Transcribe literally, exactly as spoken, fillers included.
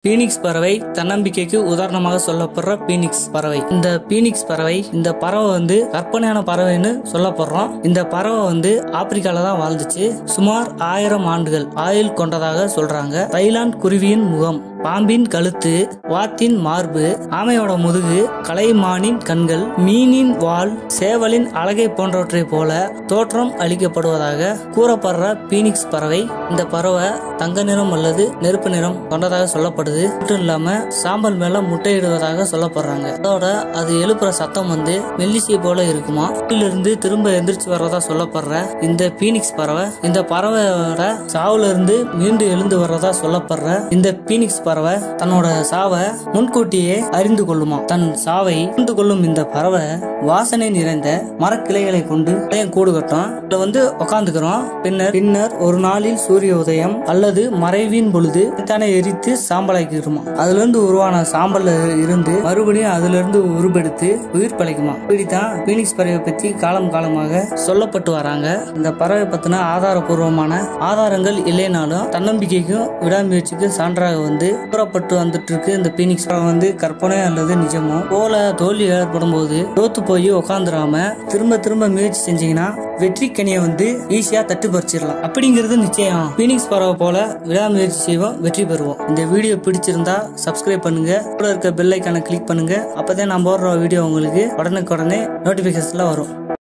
Phoenix பறவை தன்னம்பிக்கைக்கு உதாரணமாக சொல்லப்படுற பீனிக்ஸ் பறவை. இந்த பீனிக்ஸ் பறவை இந்த பறவை வந்து கற்பனையான பறவைன்னு சொல்லப்படுறோம். இந்த பறவை வந்து ஆப்பிரிக்கால தான் வாழ்ந்துச்சு. சுமார் ஆயிரம் ஆண்டுகள் ஆயுள் கொண்டதாக சொல்றாங்க. தைலாந்து குருவியின் முகம், பாம்பின் கழுத்து, வாத்தின் மார்பு, ஆமையோட முதுகு, கலைமானின் கண்கள், மீனின் வால், சேவலின் அலகை போன்றவற்றை போல தோற்றம் அளிக்கப்படுவதாக கூறப்படுற பீனிக்ஸ் பறவை. இந்த பறவை தங்க நிறம் அல்லது நெருப்பு நிறம் கொண்டதாக சொல்லப்படுது. மட்டும் இல்லாம சாம்பல் மேல முட்டையிடுவதாக சொல்லப்படுறாங்க. அதோட அது எழுப்புற சத்தம் வந்து மெல்லிசை போல இருக்குமா. இருந்து திரும்ப எந்திரிச்சு வர்றதா சொல்லப்படுற இந்த பீனிக்ஸ் பறவை, இந்த பறவையோட சாவுல இருந்து மீண்டும் எழுந்து வர்றதா சொல்லப்படுற இந்த பீனிக்ஸ் பறவை தன்னோட சாவை முன்கூட்டியே அறிந்து கொள்ளுமா. தன் சாவை அறிந்து கொள்ளும் இந்த பறவை வாசனை நிறைந்த மரக்கிளைகளை கொண்டு கூடு கட்டும். இதுல வந்து உட்காந்துக்கிறோம். பின்னர் பின்னர் ஒரு நாளில் சூரிய உதயம் அல்லது மறைவின் பொழுது தானே எரித்து சாம்பலாக்கிடுமா. அதுல இருந்து உருவான சாம்பல்ல இருந்து மறுபடியும் அதுல இருந்து உருவெடுத்து உயிர் பழைக்குமா. இப்படித்தான் பீனிக்ஸ் பறவை பத்தி காலம் காலமாக சொல்லப்பட்டு வராங்க. இந்த பறவை பத்தின ஆதாரபூர்வமான ஆதாரங்கள் இல்லைனாலும் தன்னம்பிக்கைக்கும் விடாமுயற்சிக்கும் சான்றாக வந்து கூறப்பட்டு வந்துட்டு இருக்கு. இந்த பீனிக்ஸ் பறவை வந்து கற்பனை அல்லது நிஜமோ போல தோல்வி ஏற்படும் போது தோத்து போய் உட்காந்துடாம திரும்ப திரும்ப முயற்சி செஞ்சீங்கன்னா வெற்றி கனியை வந்து ஈஸியா தட்டு பறிச்சிடலாம். அப்படிங்கிறது நிச்சயம். பீனிக்ஸ் பறவை போல விடாமுயற்சி செய்வோம், வெற்றி பெறுவோம். இந்த வீடியோ பிடிச்சிருந்தா சப்ஸ்கிரைப் பண்ணுங்க, கூட இருக்க பெல் ஐக்கானை கிளிக் பண்ணுங்க. அப்பதான் நான் போடுற வீடியோ உங்களுக்கு உடனுக்குடனே நோட்டிபிகேஷன்ல வரும்.